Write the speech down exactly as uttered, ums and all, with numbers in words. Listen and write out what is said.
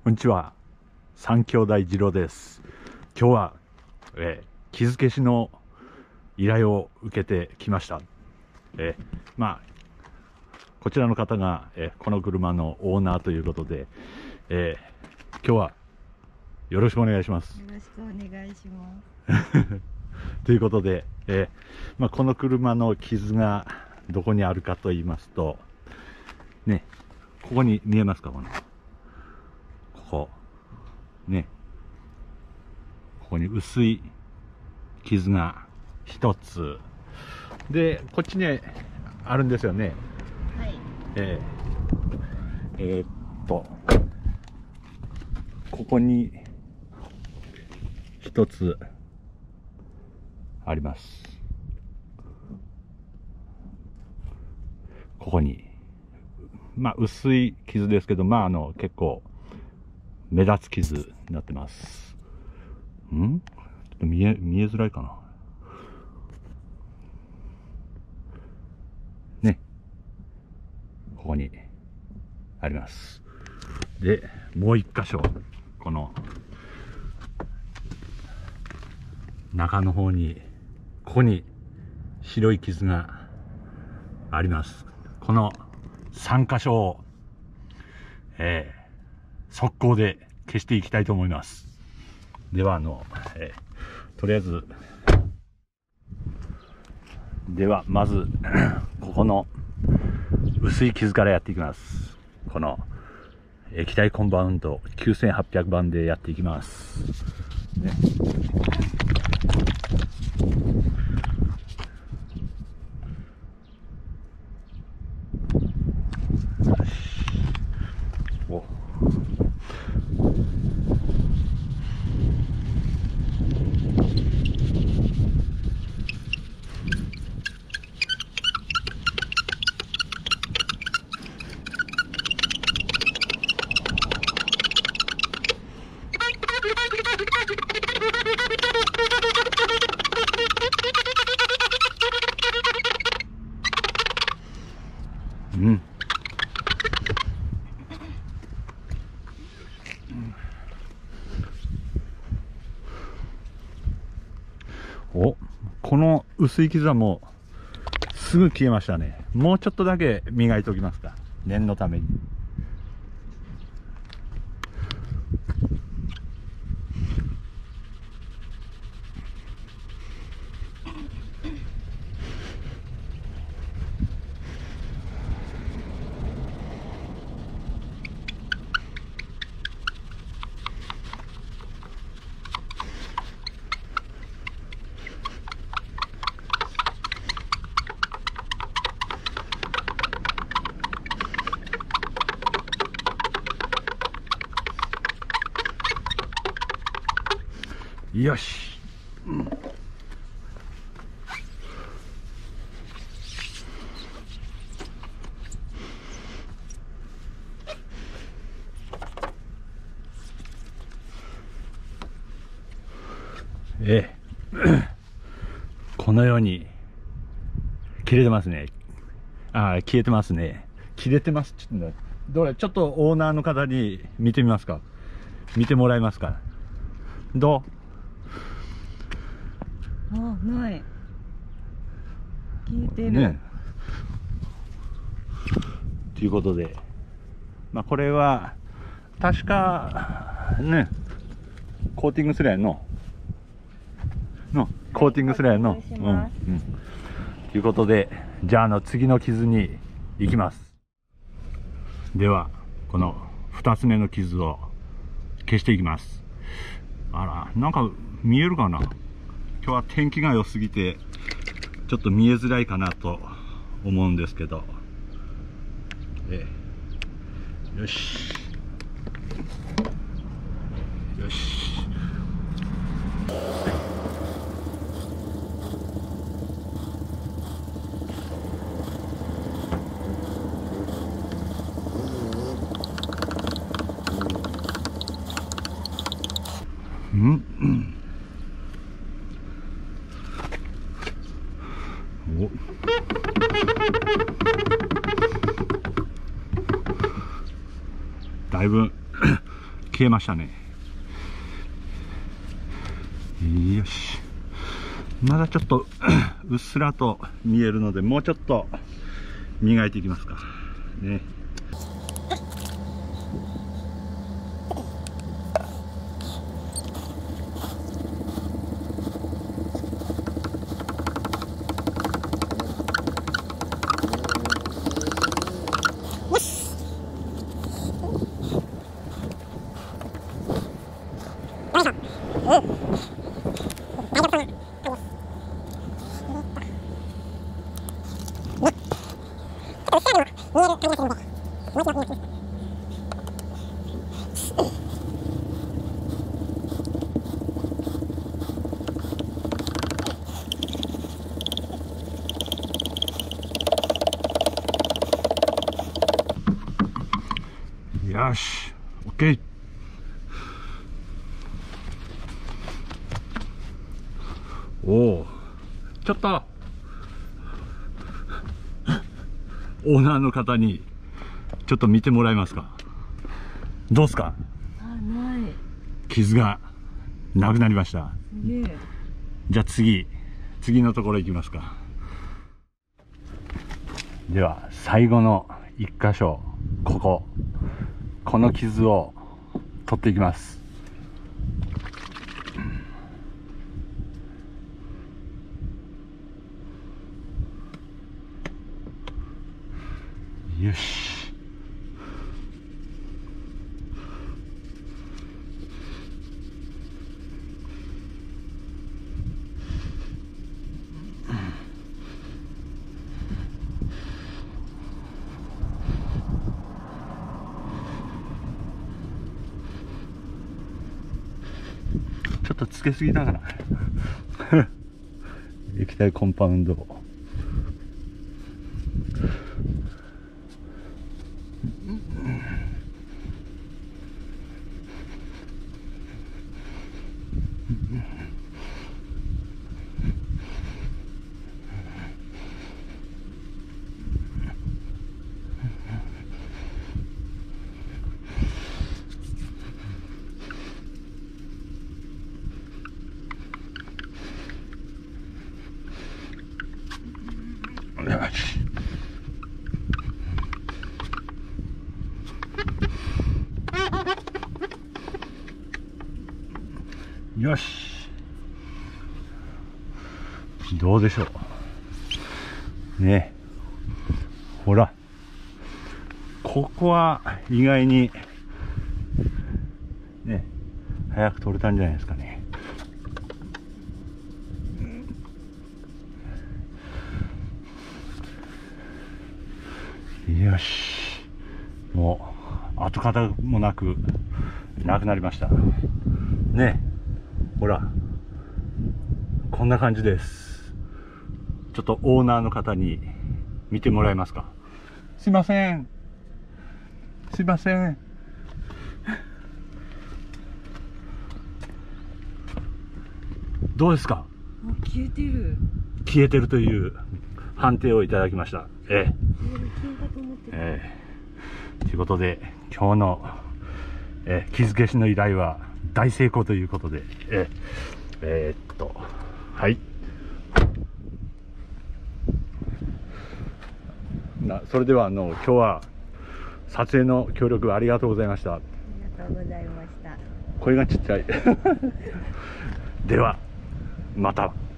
こんにちは、三兄弟次郎です。今日は、えー、傷消しの依頼を受けてきました。えー、まあこちらの方が、えー、この車のオーナーということで、えー、今日はよろしくお願いします。 よろしくお願いします。 ということで、えーまあ、この車の傷がどこにあるかと言いますと、ね、ここに見えますか、このここね、ここに薄い傷が一つで、こっちにあるんですよね。 はい。 えー、えー、っとここに一つあります。ここにまあ薄い傷ですけど、まああの結構目立つ傷になってます。ん？ちょっと見え見えづらいかな。ね、ここにあります。で、もう一箇所、この中の方に、ここに白い傷があります。この三箇所を、えー、速攻で消していきたいと思います。では、あの、えー、とりあえず、では、まず、ここの薄い傷からやっていきます。この液体コンパウンドきゅうせんはっぴゃくばんでやっていきます。ね、おうん。お、この薄い傷はもうすぐ消えましたね。もうちょっとだけ磨いておきますか、念のために。よし、うん、ええこのように切れてますね。ああ、消えてますね。切れてます。ちょっとどれ、ちょっとオーナーの方に見てみますか。見てもらえますか。どう？ あ、ない。消えてる。 ね。ということで、まあこれは確かね、コーティングすりゃののコーティングすりゃの、うんうん。ということで、じゃあ、あの次の傷に行きます。では、この二つ目の傷を消していきます。あら、なんか見えるかな。今日は天気が良すぎてちょっと見えづらいかなと思うんですけど、ええ、よしよし、うんうんおだいぶ消えましたね。よし、まだちょっとうっすらと見えるので、もうちょっと磨いていきますかね。よし、オッケー。おお、ちょっとオーナーの方にちょっと見てもらえますか。どうですか。 あ、ない。 傷がなくなりました。 すげえ。 じゃあ次次のところ行きますか。では最後の一箇所、こここの傷を取っていきます。よし。ちょっとつけすぎだから液体コンパウンドをよし。よし。どうでしょう。ね。ほら。ここは意外に、ね、早く取れたんじゃないですかね。よし、もう跡形もなくなくなりましたね。ほら、こんな感じです。ちょっとオーナーの方に見てもらえますか。すいませんすいません。どうですか。 もう消えてる。 消えてるという判定をいただきました。ええ消えたと思ってた。 ええということで今日の、えー、傷消しの依頼は大成功ということで、えー、えー、っとはいなそれではあの今日は撮影の協力ありがとうございました。 ありがとうございました。 声がちっちゃいではまた。